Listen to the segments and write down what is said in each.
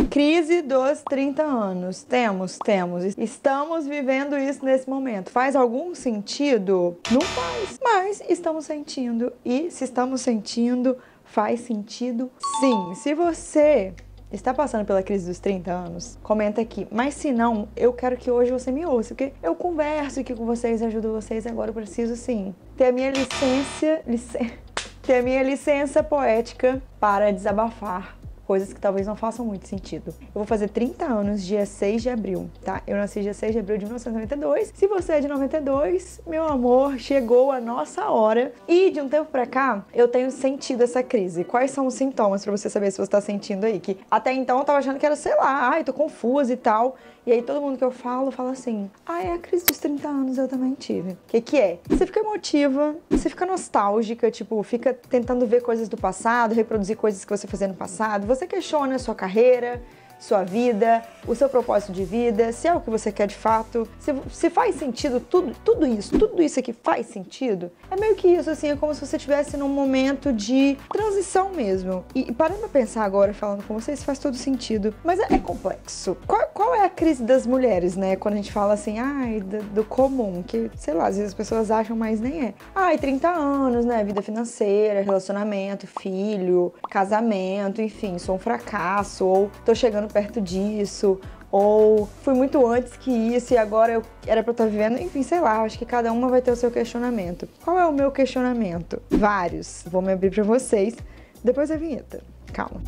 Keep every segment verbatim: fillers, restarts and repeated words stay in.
Crise dos trinta anos. Temos, temos. Estamos vivendo isso nesse momento. Faz algum sentido? Não faz. Mas estamos sentindo. E se estamos sentindo, faz sentido sim. Se você está passando pela crise dos trinta anos, comenta aqui. Mas se não, eu quero que hoje você me ouça, porque eu converso aqui com vocês, ajudo vocês. Agora eu preciso sim ter a minha licença, licen... ter a minha licença poética para desabafar coisas que talvez não façam muito sentido. Eu vou fazer trinta anos dia seis de abril, tá? Eu nasci dia seis de abril de mil novecentos e noventa e dois. Se você é de noventa e dois, meu amor, chegou a nossa hora. E de um tempo pra cá, eu tenho sentido essa crise. Quais são os sintomas pra você saber se você tá sentindo aí? Que até então eu tava achando que era, sei lá, ai, tô confusa e tal. E aí todo mundo que eu falo, fala assim, ah, é a crise dos trinta anos, eu também tive. O que que é? Você fica emotiva, você fica nostálgica, tipo, fica tentando ver coisas do passado, reproduzir coisas que você fazia no passado, você questiona a sua carreira, sua vida, o seu propósito de vida, se é o que você quer de fato, se, se faz sentido tudo, tudo isso, tudo isso aqui faz sentido. É meio que isso, assim, é como se você estivesse num momento de transição mesmo. E, e parando pra pensar agora, falando com vocês, faz todo sentido. Mas é, é complexo. Qual, qual é a crise das mulheres, né? Quando a gente fala assim, ai, do, do comum, que, sei lá, às vezes as pessoas acham, mas nem é. Ai, trinta anos, né? Vida financeira, relacionamento, filho, casamento, enfim, sou um fracasso, ou tô chegando perto disso, ou fui muito antes que isso e agora eu era pra eu estar vivendo, enfim, sei lá, acho que cada uma vai ter o seu questionamento. Qual é o meu questionamento? Vários. Vou me abrir pra vocês depois da vinheta. Calma.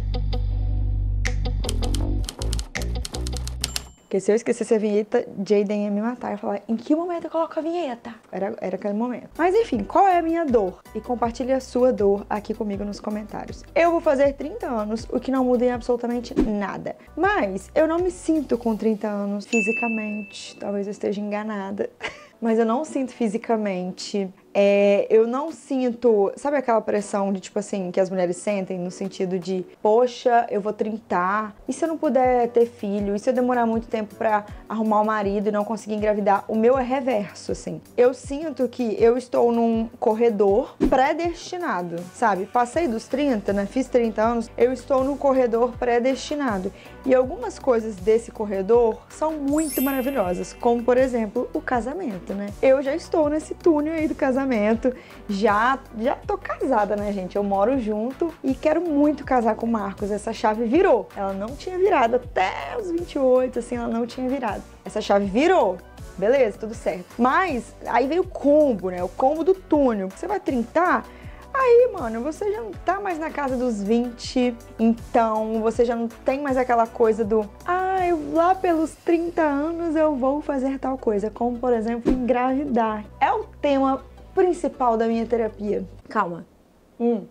Porque se eu esquecesse a vinheta, Jaden ia me matar. Eu ia falar, em que momento eu coloco a vinheta? Era, era aquele momento. Mas enfim, qual é a minha dor? E compartilhe a sua dor aqui comigo nos comentários. Eu vou fazer trinta anos, o que não muda em absolutamente nada. Mas eu não me sinto com trinta anos fisicamente. Talvez eu esteja enganada. Mas eu não sinto fisicamente. É, eu não sinto, sabe aquela pressão de tipo assim, que as mulheres sentem no sentido de, poxa, eu vou trintar, e se eu não puder ter filho, e se eu demorar muito tempo pra arrumar um marido e não conseguir engravidar? O meu é reverso, assim. Eu sinto que eu estou num corredor predestinado, sabe? Passei dos trinta, né? Fiz trinta anos, eu estou num corredor predestinado. E algumas coisas desse corredor são muito maravilhosas, como por exemplo, o casamento, né? Eu já estou nesse túnel aí do casamento. Já, já tô casada, né, gente? Eu moro junto e quero muito casar com o Marcos. Essa chave virou. Ela não tinha virado até os vinte e oito, assim, ela não tinha virado. Essa chave virou. Beleza, tudo certo. Mas aí veio o combo, né? O combo do túnel. Você vai trintar, aí, mano, você já não tá mais na casa dos vinte, então você já não tem mais aquela coisa do, ah, eu lá pelos trinta anos eu vou fazer tal coisa, como, por exemplo, engravidar. É o tema principal da minha terapia. Calma. Hum.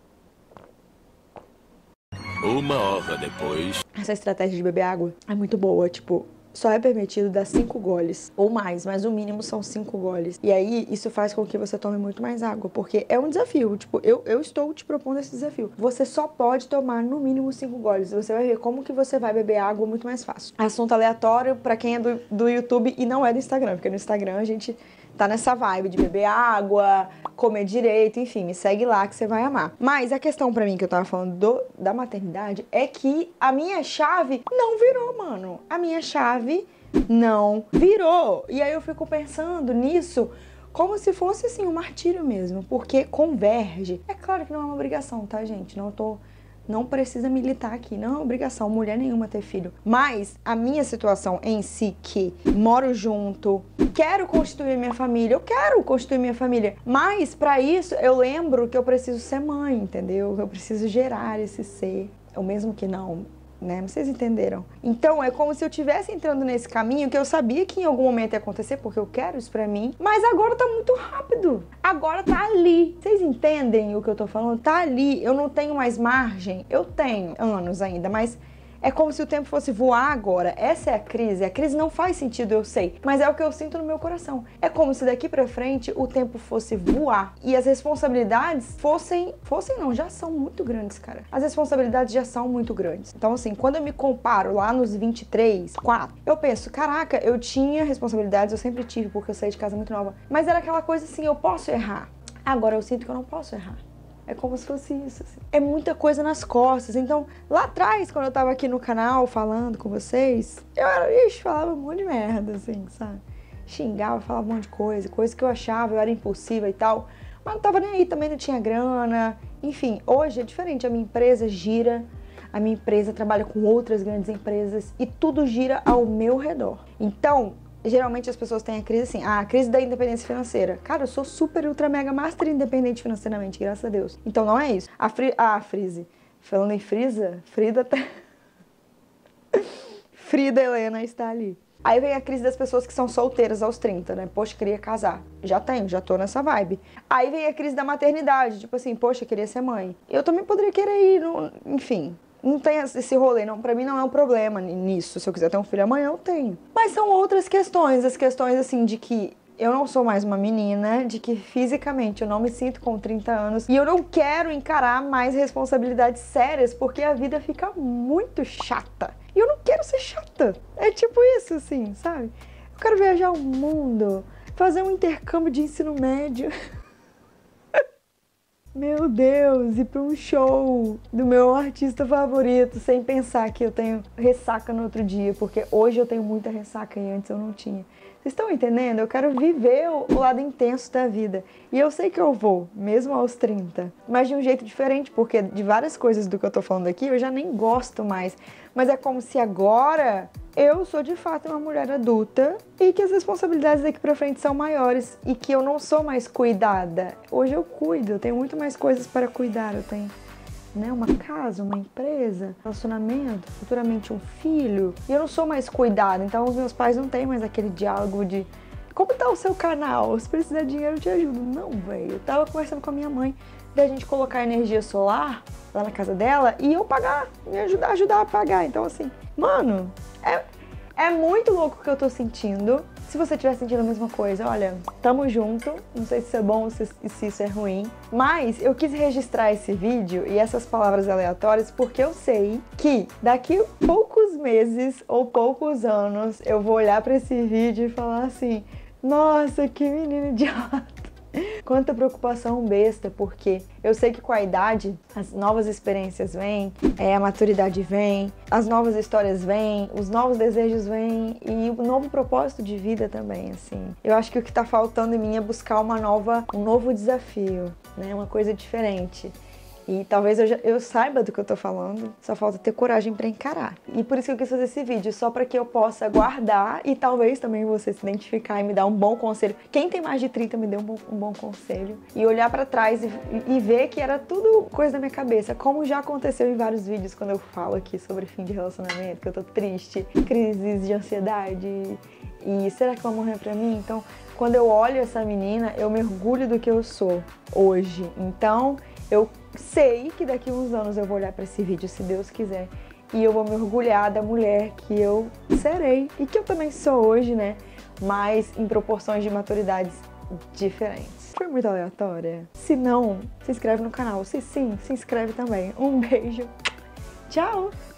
Uma hora depois. Essa estratégia de beber água é muito boa, tipo, só é permitido dar cinco goles, ou mais, mas o mínimo são cinco goles. E aí, isso faz com que você tome muito mais água, porque é um desafio. Tipo, eu, eu estou te propondo esse desafio. Você só pode tomar no mínimo cinco goles. Você vai ver como que você vai beber água muito mais fácil. Assunto aleatório pra quem é do, do YouTube e não é do Instagram, porque no Instagram a gente tá nessa vibe de beber água, comer direito, enfim, me segue lá que você vai amar. Mas a questão pra mim que eu tava falando do, da maternidade é que a minha chave não virou, mano. A minha chave não virou. E aí eu fico pensando nisso como se fosse, assim, um martírio mesmo, porque converge. É claro que não é uma obrigação, tá, gente? Não tô... Não precisa militar aqui, não é obrigação mulher nenhuma ter filho. Mas a minha situação em si, que moro junto, quero constituir minha família, eu quero constituir minha família. Mas pra isso eu lembro que eu preciso ser mãe, entendeu? Eu preciso gerar esse ser, o mesmo que não, né? Vocês entenderam? Então é como se eu estivesse entrando nesse caminho que eu sabia que em algum momento ia acontecer, porque eu quero isso pra mim, mas agora tá muito rápido. Agora tá ali. Vocês entendem o que eu tô falando? Tá ali. Eu não tenho mais margem. Eu tenho anos ainda, mas é como se o tempo fosse voar agora. Essa é a crise. A crise não faz sentido, eu sei, mas é o que eu sinto no meu coração. É como se daqui pra frente o tempo fosse voar e as responsabilidades fossem... Fossem não, já são muito grandes, cara. As responsabilidades já são muito grandes. Então, assim, quando eu me comparo lá nos vinte e três, quatro, eu penso, caraca, eu tinha responsabilidades, eu sempre tive, porque eu saí de casa muito nova. Mas era aquela coisa assim, eu posso errar. Agora eu sinto que eu não posso errar. É como se fosse isso, assim. É muita coisa nas costas. Então, lá atrás, quando eu tava aqui no canal falando com vocês, eu era, ixi, falava um monte de merda, assim, sabe? Xingava, falava um monte de coisa, coisa que eu achava, eu era impulsiva e tal. Mas não tava nem aí, também não tinha grana. Enfim, hoje é diferente. A minha empresa gira, a minha empresa trabalha com outras grandes empresas e tudo gira ao meu redor. Então, geralmente as pessoas têm a crise assim, ah, a crise da independência financeira. Cara, eu sou super, ultra, mega, master independente financeiramente, graças a Deus. Então não é isso. A, Fri a Frise, falando em Frisa, Frida tá... Frida Helena está ali. Aí vem a crise das pessoas que são solteiras aos trinta, né? Poxa, queria casar. Já tenho, já tô nessa vibe. Aí vem a crise da maternidade, tipo assim, poxa, queria ser mãe. Eu também poderia querer ir, no... enfim... Não tem esse rolê, não. Pra mim não é um problema nisso. Se eu quiser ter um filho amanhã, eu tenho. Mas são outras questões. As questões, assim, de que eu não sou mais uma menina, de que fisicamente eu não me sinto com trinta anos e eu não quero encarar mais responsabilidades sérias porque a vida fica muito chata. E eu não quero ser chata. É tipo isso, assim, sabe? Eu quero viajar o mundo, fazer um intercâmbio de ensino médio. Meu Deus, ir pra um show do meu artista favorito sem pensar que eu tenho ressaca no outro dia, porque hoje eu tenho muita ressaca e antes eu não tinha. Vocês estão entendendo? Eu quero viver o lado intenso da vida. E eu sei que eu vou, mesmo aos trinta. Mas de um jeito diferente, porque de várias coisas do que eu tô falando aqui eu já nem gosto mais. Mas é como se agora eu sou de fato uma mulher adulta e que as responsabilidades daqui pra frente são maiores e que eu não sou mais cuidada. Hoje eu cuido, eu tenho muito mais coisas para cuidar. Eu tenho, né, uma casa, uma empresa, relacionamento, futuramente um filho. E eu não sou mais cuidada, então os meus pais não têm mais aquele diálogo de como tá o seu canal? Se precisar de dinheiro eu te ajudo. Não, velho. Eu tava conversando com a minha mãe da gente colocar energia solar lá na casa dela e eu pagar, me ajudar, ajudar a pagar. Então assim, mano, é, é muito louco o que eu tô sentindo. Se você estiver sentindo a mesma coisa, olha, tamo junto. Não sei se isso é bom ou se, se isso é ruim. Mas eu quis registrar esse vídeo e essas palavras aleatórias porque eu sei que daqui a poucos meses ou poucos anos eu vou olhar pra esse vídeo e falar assim, nossa, que menino idiota. Quanta preocupação besta, porque eu sei que com a idade as novas experiências vêm, é, a maturidade vem, as novas histórias vêm, os novos desejos vêm e o novo propósito de vida também, assim. Eu acho que o que tá faltando em mim é buscar uma nova, um novo desafio, né? Uma coisa diferente. E talvez eu, já, eu saiba do que eu tô falando, só falta ter coragem pra encarar. E por isso que eu quis fazer esse vídeo, só pra que eu possa guardar e talvez também você se identificar e me dar um bom conselho. Quem tem mais de trinta me dê um bom, um bom conselho. E olhar pra trás e, e ver que era tudo coisa da minha cabeça, como já aconteceu em vários vídeos quando eu falo aqui sobre fim de relacionamento, que eu tô triste, crises de ansiedade e será que ela morreu pra mim? Então, quando eu olho essa menina, eu mergulho do que eu sou hoje. Então, eu sei que daqui a uns anos eu vou olhar para esse vídeo, se Deus quiser, e eu vou me orgulhar da mulher que eu serei e que eu também sou hoje, né? Mas em proporções de maturidades diferentes. Foi muito aleatória? Se não, se inscreve no canal. Se sim, se inscreve também. Um beijo. Tchau!